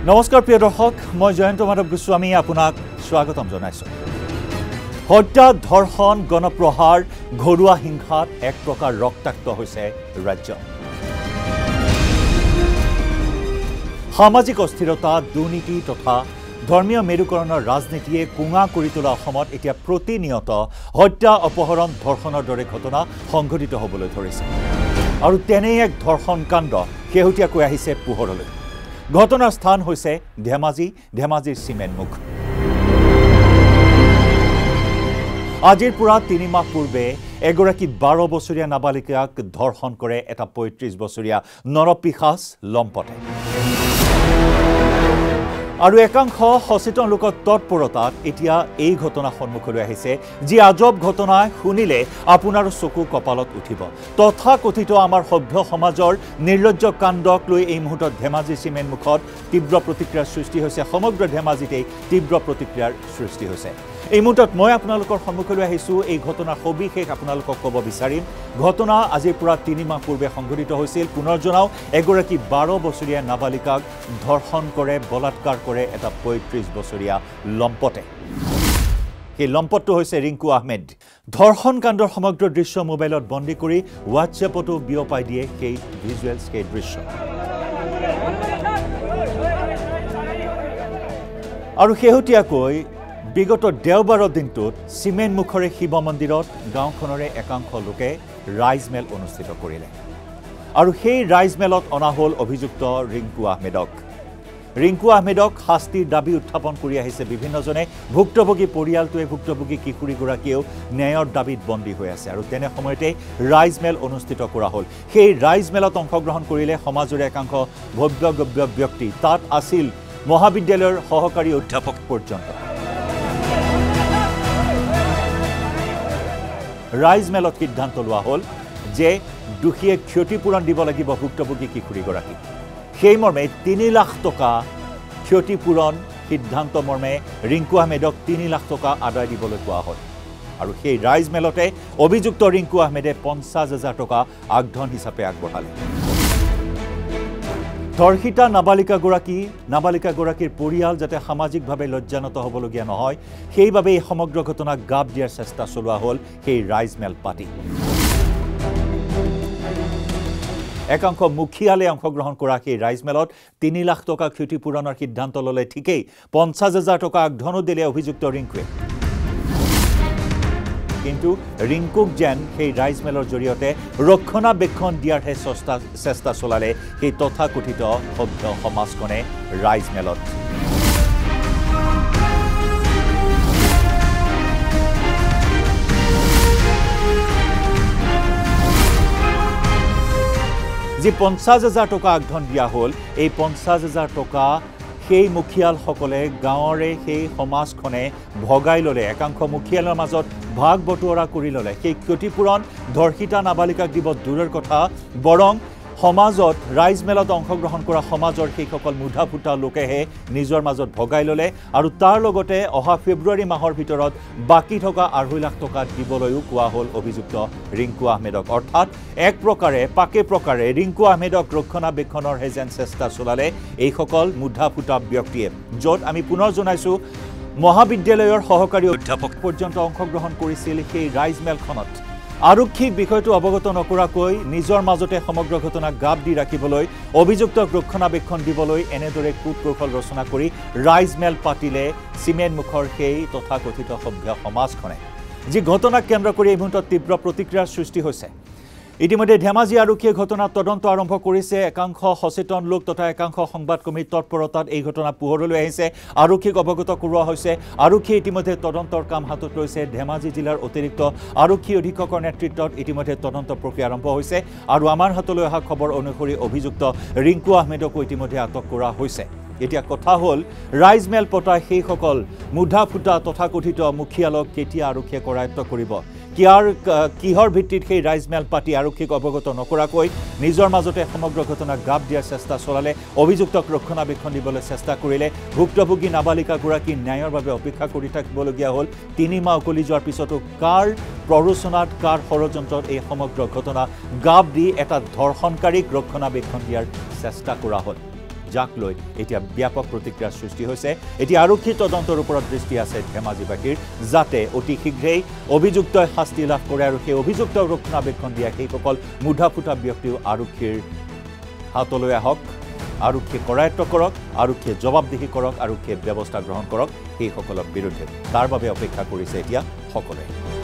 নমস্কাৰ প্ৰিয় দৰ্শক মই জয়ন্ত মাধৱ গোস্বামী আপোনাক স্বাগতম জনাইছো হত্যা ধৰ্ষণ গণপ্ৰহাৰ ঘৰুৱা হিংসাত এক প্ৰকাৰ ৰক্তাক্ত হৈছে ৰাজ্য সামাজিক অস্থিৰতা দুৰ্নীতি তথা ধৰ্মীয় মেৰুকৰণৰ ৰাজনীতিয়ে কুঙা কৰি তোলা অসমত এতিয়া প্ৰতিনিয়ত হত্যা অপহৰণ ধৰ্ষণৰ দৰে ঘটনা সংঘটিত হ'বলৈ ধৰিছে আৰু তেনে এক ধৰ্ষণ কাণ্ড শেহতীয়াকৈ আহিছে পোহৰলৈ ঘটনাৰ স্থান হৈছে ধেমাজিৰ চিমেণ্টমুখ আজিৰ পৰা ৩ মাহ পূৰ্বে এগৰাকী ১২ বছৰীয়া নাবালিকাক ধৰ্ষণ কৰে এটা ৩৫ বছৰীয়া নৰপিশাচ লম্পটে আৰু একাংশ সচেতন লোকৰ তৎপৰতাত এতিয়া এই ঘটনা সন্মুখলৈ আহিছে যি আজব ঘটনা শুনিলে আপোনাৰ চকু কপালত উঠিব তথাকথিত আমাৰ সভ্য সমাজৰ নিৰ্লজ্জ কাণ্ডক লৈ এই মুহূৰ্তত ধেমাজি চিমেণ্টমুখত তীব্ৰ প্ৰতিক্ৰিয়াৰ সৃষ্টি হৈছে সমগ্ৰ ধেমাজিতে তীব্ৰ প্ৰতিক্ৰিয়াৰ সৃষ্টি হৈছে এই মুহূৰ্তত মই আপোনালোকৰ সন্মুখলৈ আহিছোঁ এই ঘটনাৰ সবিশেষ আপোনালোকক ক'ব বিচাৰিম ঘটনা আজিৰ পৰা ৩ মাহ পূৰ্বে সংঘটিত হৈছিল পুনৰ জনাও এগৰাকী ১২ বছৰীয়া নাবালিকাক ধৰ্ষণ কৰে বলাৎকাৰ কৰে এটা ৩৫ বছৰীয়া লম্পটে এই লম্পটটো হৈছে ৰিংকু আহমেদ ধৰ্ষণ কাণ্ডৰ সমগ্ৰ দৃশ্য মোবাইলত বন্দী কৰি হোৱাটছএপতো বিয়পাই দিয়ে সেই ভিজুৱেলছ সেই দৃশ্য আৰু শেহতীয়াকৈ বিগত দেওবাৰৰ দিনটোত চিমেণ্টমুখৰে শিৱ মন্দিৰত গাঁওখনৰে একাংশ লোকে ৰাইজমেল অনুষ্ঠিত কৰিলে আৰু সেই ৰাইজমেলত অনা হ'ল অভিযুক্ত ৰিংকু আহমেদক শাস্তিৰ দাবী উত্থাপন কৰি আহিছে বিভিন্নজনে ভুক্তভোগী পৰিয়ালটোৱে ভুক্তভোগী কিশোৰীগৰাকীয়েও ন্যায়ৰ দাবীত বন্দী হৈ আছে আৰু তেনে সময়তে ৰাইজমেল অনুষ্ঠিত কৰা হ'ল সেই ৰাইজমেলত অংশগ্ৰহণ কৰিলে সমাজৰে একাংশ ভব্য ব্যক্তি তাত আছিল মহাবিদ্যালয়ৰ সহকাৰী অধ্যাপক পৰ্যন্ত ৰাইজমেলত সিদ্ধান্ত লোৱা হ'ল যে দুখীয়ে ক্ষতিপূৰণ দিব লাগিব ভুক্তভোগী কিশোৰীগৰাকীক সেই মৰ্মে ৩ লাখ টকা ক্ষতিপূৰণ সিদ্ধান্ত মৰ্মে ৰিংকু আহমেদক ৩ লাখ টকা আদায় দিবলৈ কোৱা হ'ল আৰু সেই ৰাইজমেলতে অভিযুক্ত ৰিংকু আহমেদে ৫০,০০০ টকা আগধন হিচাপে আগবঢ়ালে ধৰ্ষিতা নাবালিকাগৰাকীৰ পৰিয়াল যাতে সামাজিকভাৱে লজ্জানত হ'বলগীয়া নহয় সেইবাবে এই সমগ্ৰ ঘটনাক গাপ দিয়াৰ চেষ্টা চলোৱা হ'ল সেই ৰাইজমেল পাতি একাংশ মুখিয়ালে অংশগ্ৰহণ কৰা সেই ৰাইজমেলত ৩ লাখ টকা ক্ষতিপূৰণৰ সিদ্ধান্ত ল'লে ঠিকেই ৫০,০০০ টকা আগধনো দিলে অভিযুক্ত ৰিংকুৱে কিন্তু ৰিংকুক যেন সেই ৰাইজমেলৰ জৰিয়তে ৰক্ষণাবেক্ষণ দিয়াৰহে চেষ্টা চলালে সেই তথাকথিত সভ্য সমাজখনে ৰাইজমেলত যি ৫০,০০০ টকা আগধন দিয়া হ'ল এই ৫০,০০০ টকা সেই মুখিয়ালসকলে গাঁৱৰে সেই সমাজখনে ভগাই ল'লে একাংশ মুখিয়ালৰ মাজত ভাগ বটোৱাৰা কৰি ল'লে সেই ক্ষতিপূৰণ ধৰ্ষিতা নাবালিকাক দিব দূৰৰ কথা বৰং সমাজত ৰাইজমেলত অংশগ্ৰহণ কৰা সমাজৰ সেইসকল মুধা ফুটা লোকেহে নিজৰ মাজত ভগাই ল'লে আৰু তাৰ লগতে অহা ফেব্ৰুৱাৰী মাহৰ ভিতৰত বাকী থকা ২.৫ লাখ টকা দিবলৈও কোৱা হ'ল অভিযুক্ত ৰিংকু আহমেদক অৰ্থাৎ এক প্ৰকাৰে ৰিংকু আহমেদক ৰক্ষণাবেক্ষণৰহে যেন চেষ্টা চলালে এইসকল মুধা ফুটা ব্যক্তিয়ে য'ত আমি পুনৰ জনাইছোঁ মহাবিদ্যালয়ৰ সহকাৰী অধ্যাপক পৰ্যন্ত অংশগ্ৰহণ কৰিছিল সেই ৰাইজমেলখনত আৰক্ষীক বিষয়টো অৱগত নকৰাকৈ নিজৰ মাজতে সমগ্ৰ ঘটনাক গাপ দি ৰাখিবলৈ অভিযুক্তক ৰক্ষণাবেক্ষণ দিবলৈ এনেদৰে কূটকৌশল ৰচনা কৰি ৰাইজমেল পাতিলে চিমেণ্টমুখৰ সেই তথাকথিত সভ্য সমাজখনে যি ঘটনাক কেন্দ্ৰ কৰি এই মুহূৰ্তত তীব্ৰ প্ৰতিক্ৰিয়াৰ সৃষ্টি হৈছে ইতিমধ্যে ধেমাজি আৰক্ষীয়ে ঘটনাৰ তদন্ত আৰম্ভ কৰিছে একাংশ সচেতন লোক তথা একাংশ সংবাদকৰ্মীৰ তৎপৰতাত এই ঘটনা পোহৰলৈ আহিছে আৰক্ষীক অৱগত কৰোৱা হৈছে আৰক্ষীয়ে ইতিমধ্যে তদন্তৰ কাম হাতত লৈছে ধেমাজি জিলাৰ অতিৰিক্ত আৰক্ষী অধীক্ষকৰ নেতৃত্বত ইতিমধ্যে তদন্ত প্ৰক্ৰিয়া আৰম্ভ হৈছে আৰু আমাৰ হাতলৈ অহা খবৰ অনুসৰি অভিযুক্ত ৰিংকু আহমেদকো ইতিমধ্যে আটক কৰা হৈছে এতিয়া কথা হ'ল ৰাইজমেল পতা সেইসকল মুধা ফুটা তথাকথিত মুখিয়ালক কেতিয়া আৰক্ষীয়ে কৰায়ত্ব কৰিব কিহৰ ভিত্তিত সেই ৰাইজমেল পাতি আৰক্ষীক অৱগত নকৰাকৈ নিজৰ মাজতে সমগ্ৰ ঘটনাক গাপ দিয়াৰ চেষ্টা চলালে অভিযুক্তক ৰক্ষণাবেক্ষণ দিবলৈ চেষ্টা কৰিলে ভুক্তভোগী নাবালিকাগৰাকী ন্যায়ৰ বাবে অপেক্ষা কৰি থাকিবলগীয়া হ'ল ৩ মাহ উকলি যোৱাৰ পিছতো কাৰ প্ৰৰোচনাত কাৰ ষড়যন্ত্ৰত এই সমগ্ৰ ঘটনা গাপ দি এটা ধৰ্ষণকাৰীক ৰক্ষণাবেক্ষণ দিয়াৰ চেষ্টা কৰা হ'ল যাক লৈ এতিয়া ব্যাপক প্ৰতিক্ৰিয়াৰ সৃষ্টি হৈছে এতিয়া আৰক্ষী তদন্তৰ ওপৰত দৃষ্টি আছে ধেমাজিবাসীৰ যাতে অতি শীঘ্ৰেই অভিযুক্তই শাস্তি লাভ কৰে আৰু সেই অভিযুক্ত ৰক্ষণাবেক্ষণ দিয়া সেইসকল মুধাফুটা ব্যক্তিও আৰক্ষীৰ হাতলৈ আহক আৰক্ষী কৰায়ত্ব কৰক আৰক্ষীয়ে জবাবদিহি কৰক আৰক্ষীয়ে ব্যৱস্থা গ্ৰহণ কৰক সেইসকলৰ বিৰুদ্ধে তাৰ বাবে অপেক্ষা কৰিছে এতিয়া সকলোৱে